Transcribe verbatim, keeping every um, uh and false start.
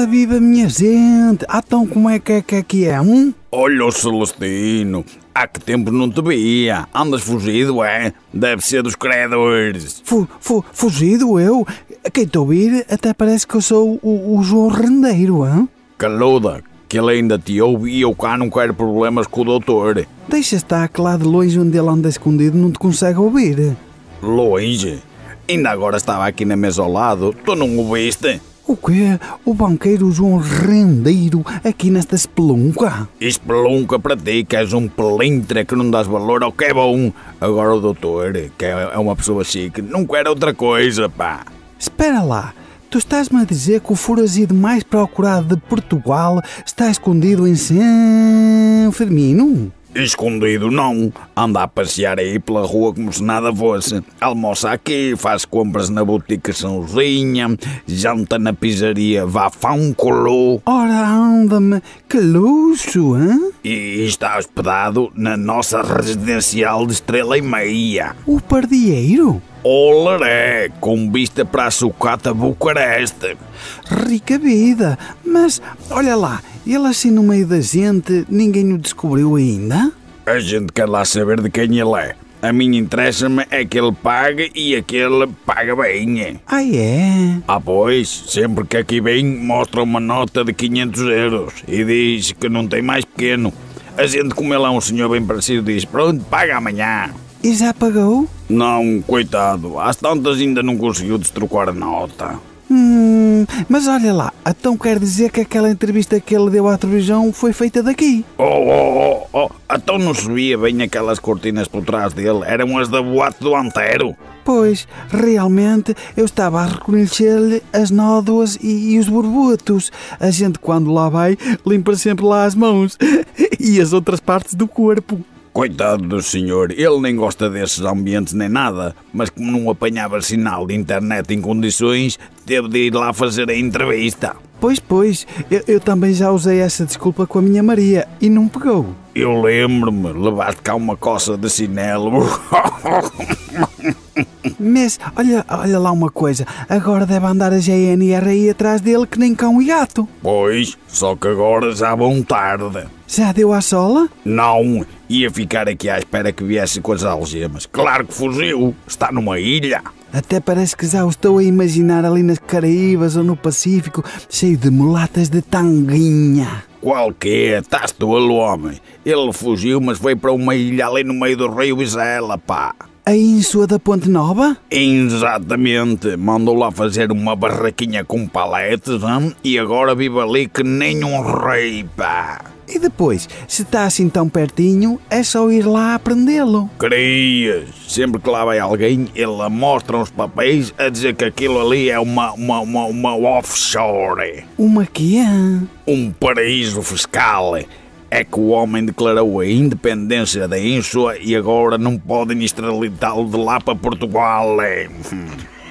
Ora viva minha gente, ah, então como é que é que aqui é, hum? Olha o Celestino, há que tempo não te via, andas fugido, é? Deve ser dos credores. Fu, fu, fugido eu? Quem te ouvir até parece que eu sou o, o João Rendeiro, hein? Caluda, que ele ainda te ouve e eu cá não quero problemas com o doutor. Deixa estar que lá de longe onde ele anda escondido não te consegue ouvir. Longe? Ainda agora estava aqui na mesa ao lado, tu não o viste? O quê? O banqueiro João Rendeiro aqui nesta espelunca? Espelunca para ti, que és um pelintra que não dás valor ao que é bom. Agora o doutor, que é uma pessoa chique, não quer outra coisa, pá. Espera lá, tu estás-me a dizer que o forazido mais procurado de Portugal está escondido em São Firmino? Escondido não, anda a passear aí pela rua como se nada fosse. Almoça aqui, faz compras na botica Sãozinha, janta na pizzaria Vafãocolô. Ora anda-me, que luxo, hein? E está hospedado na nossa residencial de estrela e meia. O pardieiro? Olaré, com vista para a sucata Bucareste. Rica vida, mas olha lá, ele assim no meio da gente, ninguém o descobriu ainda? A gente quer lá saber de quem ele é. A mim interessa-me é que ele pague e aquele paga bem. Ah é? Ah pois, sempre que aqui vem mostra uma nota de quinhentos euros e diz que não tem mais pequeno. A gente, como ele é um senhor bem parecido, diz pronto, paga amanhã. E já pagou? Não, coitado, às tantas ainda não conseguiu destrocar a nota. Hum, mas olha lá, então quer dizer que aquela entrevista que ele deu à televisão foi feita daqui? Oh, oh, oh, oh, então não se via bem aquelas cortinas por trás dele, eram as da boate do Antero. Pois, realmente, eu estava a reconhecer-lhe as nódoas e, e os borbotos. A gente quando lá vai, limpa sempre lá as mãos e as outras partes do corpo. Coitado do senhor, ele nem gosta desses ambientes nem nada, mas como não apanhava sinal de internet em condições, teve de ir lá fazer a entrevista. Pois, pois, eu, eu também já usei essa desculpa com a minha Maria e não pegou. Eu lembro-me, levaste cá uma coça de chinelo. Mas, olha, olha lá uma coisa, agora deve andar a G N R aí atrás dele que nem cão e gato. Pois, só que agora já vão tarde. Já deu à sola? Não, ia ficar aqui à espera que viesse com as algemas. Claro que fugiu, está numa ilha. Até parece que já o estou a imaginar ali nas Caraíbas ou no Pacífico, cheio de mulatas de tanguinha. Qual que é? Estás tolo, homem. Ele fugiu, mas foi para uma ilha ali no meio do rio Bizela, pá. A Ínsua da Ponte Nova? Exatamente. Mandou lá fazer uma barraquinha com paletes, hein? E agora vive ali que nem um rei, pá. E depois, se está assim tão pertinho, é só ir lá aprendê-lo. Querias, sempre que lá vai alguém, ele mostra uns papéis a dizer que aquilo ali é uma, uma, uma, uma offshore. Uma que é? Um paraíso fiscal. É que o homem declarou a independência da Ínsula e agora não podem extraditá-lo de lá para Portugal.